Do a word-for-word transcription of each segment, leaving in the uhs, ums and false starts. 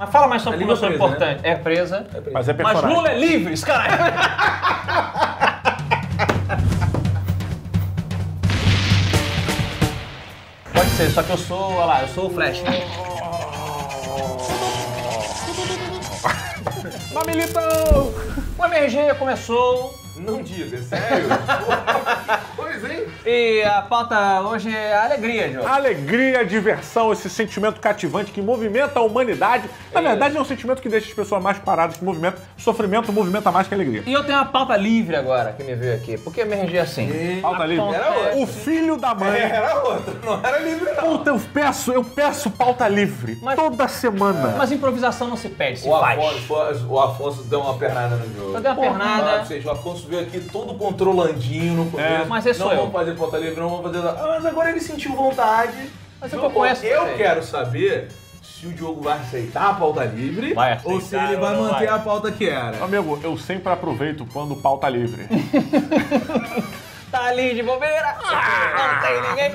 Mas fala mais sobre A como eu sou língua presa, importante. É presa. É presa. Mas é Mas personagem. Lula é livre, caralho. Pode ser, só que eu sou, olha lá, eu sou o Flash. Mamilitão! O M R G começou Não diga, sério? Pois, hein? e a pauta hoje é alegria, Diogo. Alegria, diversão, esse sentimento cativante que movimenta a humanidade. Na verdade, é um sentimento que deixa as pessoas mais paradas, que movimenta. Sofrimento movimenta mais que alegria. E eu tenho uma pauta livre agora que me veio aqui. Porque M R G é assim. E... Pauta livre. pauta Era outra. O filho da mãe. É, era outra, não era livre, não. Puta, eu peço, eu peço pauta livre. Mas- Toda semana. Mas improvisação não se pede, se O faz. Afonso, o Afonso deu uma pernada no jogo. Eu dei uma Porra, pernada. Ou seja, o Afonso veio aqui todo controlandinho no começo. É, mas esse não sou eu. vamos fazer pauta livre, não vamos fazer... Ah, mas agora ele sentiu vontade. Mas é Não, que eu conheço eu você. quero saber se o Diogo vai aceitar a pauta livre Vai aceitar ou se ele ou vai não manter vai? a pauta que era. Amigo, eu sempre aproveito quando pauta livre. Tá ali de bobeira. Não tem ninguém.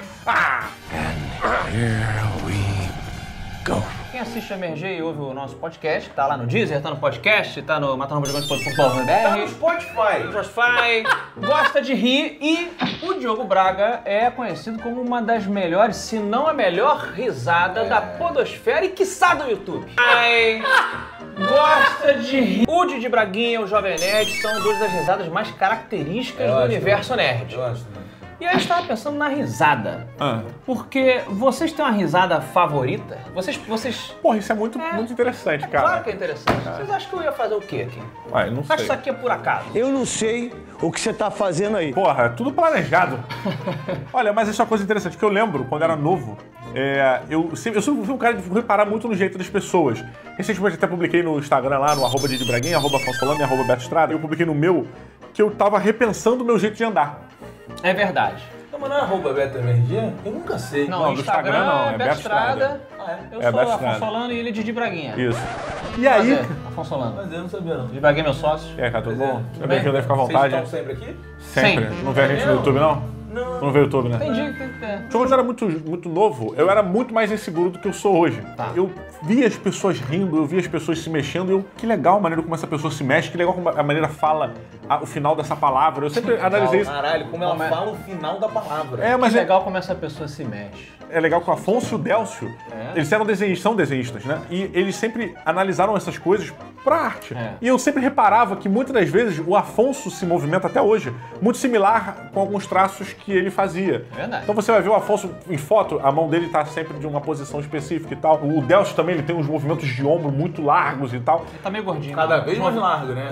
Quem assiste a M R G e ouve o nosso podcast, tá lá no Deezer, tá no podcast, tá no matando robô gigante ponto com ponto b r. Tá no Spotify. Spotify, gosta de rir e o Diogo Braga é conhecido como uma das melhores, se não a melhor risada da podosfera e quiçá do YouTube. Ai, gosta de rir. O Didi Braguinha e o Jovem Nerd são duas das risadas mais características Eu do acho universo também. nerd. Eu acho também. E aí eu estava pensando na risada. Ah. Porque vocês têm uma risada favorita? Vocês, vocês... Porra, isso é muito, muito interessante, cara. Claro que é interessante. Vocês acham que eu ia fazer o quê aqui? Ué, não Acho que sei. isso aqui é por acaso. Eu não sei o que você tá fazendo aí. Porra, é tudo planejado. Olha, mas isso é uma coisa interessante, que eu lembro, quando era novo, é, eu, sempre, eu sempre fui um cara de reparar muito no jeito das pessoas. Recentemente até publiquei no Instagram lá, no arroba Didi Braguinha, arroba Afonso Solano e arroba Beto Estrada, eu publiquei no meu que eu tava repensando o meu jeito de andar. É verdade. Não, mas não é arroba Beto M R G? Eu nunca sei. Não, Não, o do Instagram, Instagram não, é é Beto Beto Estrada. Estrada. Ah, é? Eu É sou Beto Afonso Estrada. Solano e ele é Didi Braguinha. Isso. E aí... Prazer, Afonso Solano. Mas eu não sabia, não. Didi Braguinha é meu sócio. E aí, cara, tudo bom? Tudo É bem-vindo aí, fica à vontade. Vocês estão sempre aqui? Sempre. Sempre. Não vê a gente no YouTube, não? Não. Não vê o YouTube, né? Entendi, tem que ter. Quando eu era muito, muito novo, eu era muito mais inseguro do que eu sou hoje. Tá. Eu via as pessoas rindo, eu via as pessoas se mexendo, e eu, que legal a maneira como essa pessoa se mexe, que legal como a maneira fala a- o final dessa palavra. Eu sempre analisei isso. Caralho, como ela Como é? fala o final da palavra. É, mas Que é, legal como essa pessoa se mexe. é legal que o Afonso e o Délcio, É. eles eram desenhistas, são desenhistas, né? E eles sempre analisaram essas coisas pra arte. É. E eu sempre reparava que muitas das vezes o Afonso se movimenta até hoje, muito similar com alguns traços que ele fazia. É verdade. Então você vai ver o Afonso em foto, a mão dele tá sempre de uma posição específica e tal. O Délcio também, ele tem uns movimentos de ombro muito largos e tal. Ele tá meio gordinho. Cada né? vez mais largo, né?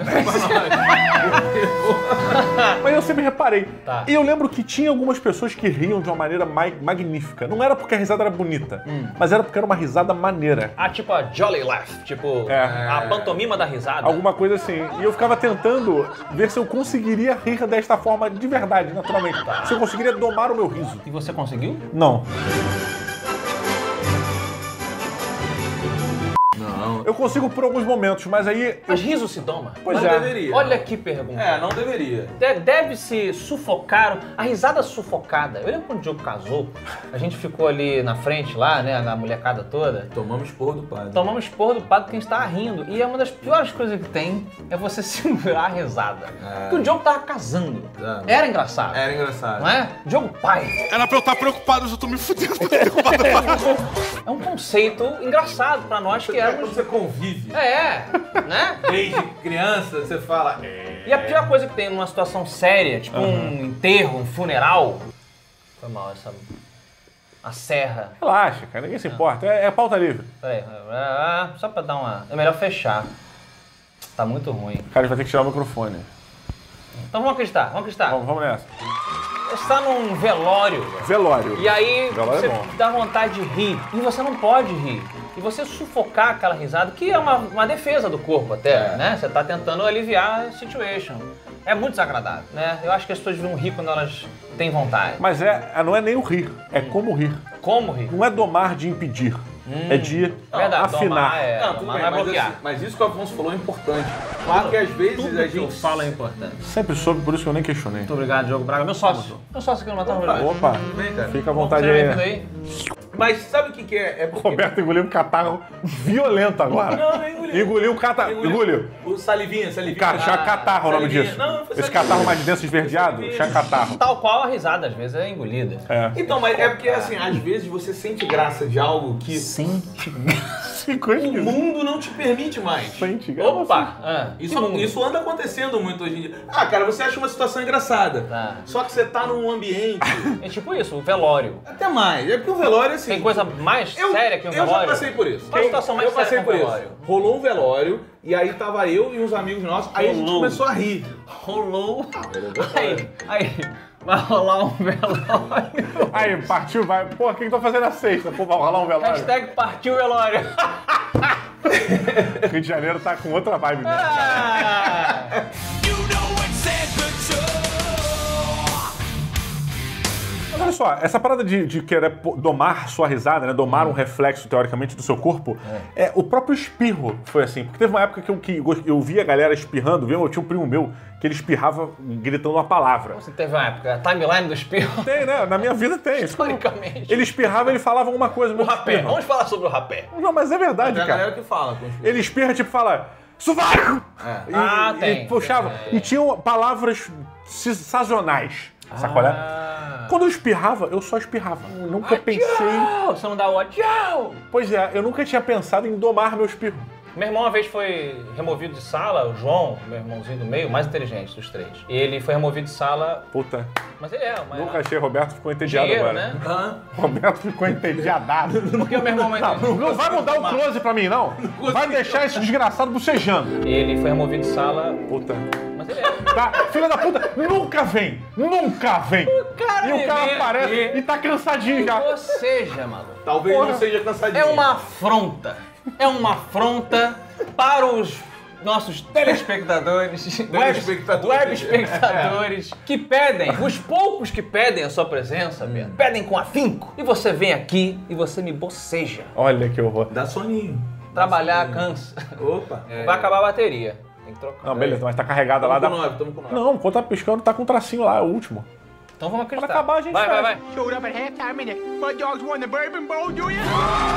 Mas eu sempre reparei. Tá. E eu lembro que tinha algumas pessoas que riam de uma maneira ma- magnífica. Não era porque a risada era bonita, Hum. mas era porque era uma risada maneira. Ah, tipo a Jolly Laugh. Tipo, É. a pantomima da risada. Alguma coisa assim. E eu ficava tentando ver se eu conseguiria rir desta forma de verdade, naturalmente. Se eu conseguiria domar o meu riso. E você conseguiu? Não. Não. Eu consigo por alguns momentos, mas aí... Mas riso se doma? Pois não é. deveria. Olha que pergunta. É, não deveria. De- Deve-se sufocar, a risada sufocada. Eu lembro quando o Diogo casou, a gente ficou ali na frente lá, né, na molecada toda. Tomamos esporro do padre. Tomamos esporro do padre porque a gente tava rindo. E é uma das piores coisas que tem é você segurar a risada. É. Porque o Diogo tava casando. Tá. Era engraçado. Era engraçado. Não é? Diogo pai. Era pra eu estar preocupado, eu tô me fudendo. É um conceito engraçado pra nós que É quando éramos... você convive. É, né? Desde criança, você fala... "É". E a pior coisa que tem numa situação séria, tipo um enterro, um funeral... Foi mal essa... A serra. Relaxa, cara, ninguém se importa. É, é pauta livre. Peraí, ah, só pra dar uma... É melhor fechar. Tá muito ruim. Cara, vai ter que tirar o microfone. Então vamos acreditar, vamos acreditar. Vamos, vamos nessa. Você está num velório, Velório. e aí Velório você é bom. dá vontade de rir, e você não pode rir. E você sufocar aquela risada, que é uma, uma defesa do corpo até, É. né? Você tá tentando aliviar a situation. É muito desagradável, né? Eu acho que as pessoas vão rir quando elas têm vontade. Mas é, não é nem o rir, é como rir. Como rir? Não é domar de impedir, é de Verdade, afinar. domar é, Não, tudo domar bem, não é mas, bloquear. assim, mas isso que o Afonso falou é importante. Claro, Porque às vezes tudo a que eu gente... falo é importante. Sempre soube, por isso que eu nem questionei. Muito obrigado, Diogo Braga. Meu sócio. Meu sócio aqui no Matar Opa. Robô. Opa, Vem, cara. fica à vontade Seja bem-vindo aí. aí. Mas sabe o que, que é? É porque... Roberto engoliu um catarro violento agora. Não, não engoliu. Engoliu o catarro. Engoliu. O salivinha, salivinha. Cara, chá catarro é o nome salivinha. disso. Não, foi Esse salivinha. catarro mais denso esverdeado, Salivinha. chá catarro. Tal qual a risada, às vezes, é engolida. É. Então, mas é porque, assim, às vezes você sente graça de algo que Sente. Ficou o esquisito. mundo não te permite mais. Sente graça. Opa! Ah, Isso, que mundo? isso anda acontecendo muito hoje em dia. Ah, cara, você acha uma situação engraçada. Tá. Só que você tá num ambiente... É tipo isso, o velório. Até mais. É porque o velório, assim... Tem coisa mais eu, séria que um eu velório? já passei por isso. Qual a situação mais eu passei séria por que um isso. velório? Rolou um velório e aí tava eu e uns amigos nossos. Aí a gente Rolou. começou a rir. Rolou. Aí, aí, vai rolar um velório. Aí, partiu, vai. Pô, o que que tô fazendo na sexta? Pô, vai rolar um velório. Hashtag partiu velório. Rio de Janeiro tá com outra vibe mesmo. Ah, Mas olha só, essa parada de, de querer pô- domar sua risada, né? Domar um reflexo, teoricamente, do seu corpo, é. o próprio espirro foi assim. Porque teve uma época que eu, que eu via a galera espirrando, viu? Eu tinha um primo meu que ele espirrava gritando uma palavra. você teve uma época, a timeline do espirro. Tem, né? Na minha vida tem. Historicamente. Ele espirrava, ele falava alguma coisa. O muito rapé, espirro. vamos falar sobre o rapé. Não, mas é verdade, Tem a cara. galera que fala com os Ele espirra, tipo, fala... Sovaco! É. E, Ah, e tem. puxava. É. E tinham palavras si- sazonais. Sabe qual é? Ah. Quando eu espirrava, eu só espirrava. Eu nunca pensei... Tchau! Você não dá o tchau! Pois é, eu nunca tinha pensado em domar meu espirro. Meu irmão uma vez foi removido de sala, o João, meu irmãozinho do meio, mais inteligente dos três. Ele foi removido de sala, Puta, mas ele é, mas nunca achei. Roberto ficou entediado dinheiro, agora. né? Hã? Roberto ficou entediadado. Porque o meu irmão mais Não, inteligente. não vai mudar o close pra mim, não. Vai deixar esse desgraçado bocejando. Ele foi removido de sala, Puta. mas ele é. Tá, filha da puta, nunca vem. Nunca vem. cara E o cara vem aparece aqui. e tá cansadinho já. Ou seja, maluco, Talvez Porra. não seja cansadinho. é uma afronta. É uma afronta para os nossos telespectadores, web, Telespectadores. web espectadores, que pedem, os poucos que pedem a sua presença, Pedro, pedem com afinco. E você vem aqui e você me boceja. Olha que horror. Dá soninho. Trabalhar cansa. Opa. Vai acabar a bateria. Tem que trocar. Não, beleza, mas tá carregada lá. Tamo Dá... com nove, tamo com nove. Não, quando tá piscando, tá com um tracinho lá, é o último. Então vamos acreditar. Quando acabar, a gente vai, vai, fecha. vai. Showed up at halftime and the Mud Dogs won the Bourbon Bowl, do you?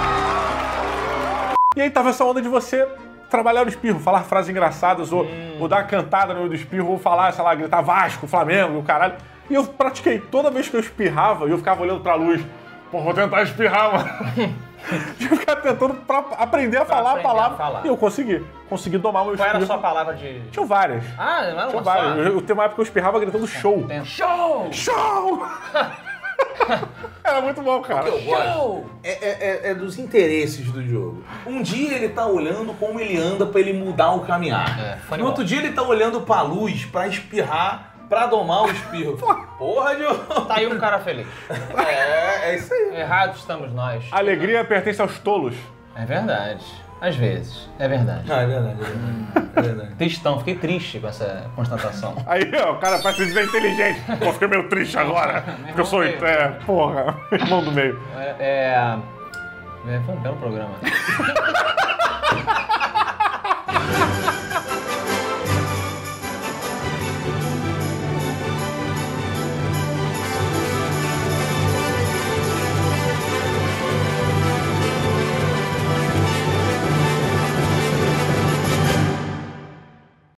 E aí tava essa onda de você trabalhar no espirro, falar frases engraçadas, ou, Hum. ou dar uma cantada no meio do espirro, ou falar, sei lá, gritar Vasco, Flamengo e o caralho. E eu pratiquei. Toda vez que eu espirrava, eu ficava olhando pra luz. Pô, vou tentar espirrar, mano. Eu ficava tentando pra aprender a Pra falar aprender a palavra. a falar. E eu consegui. Consegui domar meu Qual espirro. era a sua palavra de... Tinham várias. Ah, não era Tinham uma só? várias. Eu, eu tenho uma época que eu espirrava gritando show. Tem- Show! Show! Era muito bom, cara. Eu gosto. Show! É, é- é- é dos interesses do jogo. Um dia ele tá olhando como ele anda pra ele mudar o caminhar. É, funny no outro dia ele tá olhando pra luz pra espirrar, pra domar o espirro. Porra, Diogo! Tá aí um cara feliz. É, é isso aí. Errados estamos nós. A alegria pertence aos tolos. É verdade. Às vezes. É verdade. Não, é verdade, é verdade. É verdade. Tristão, fiquei triste com essa constatação. Aí, ó, o cara parece dizer inteligente. Pô, fiquei meio triste agora. Porque eu sou. É, porra, irmão do meio. É. é... é foi um belo programa.